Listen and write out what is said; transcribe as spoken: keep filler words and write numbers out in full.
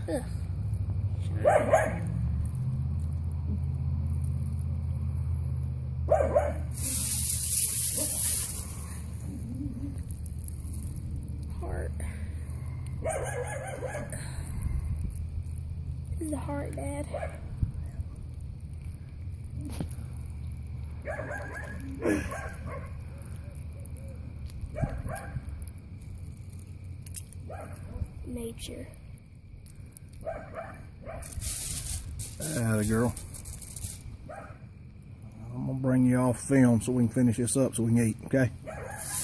Ugh. Heart. This is the heart, Dad. Nature. Ah, the girl. I'm gonna bring you off film so we can finish this up so we can eat, okay?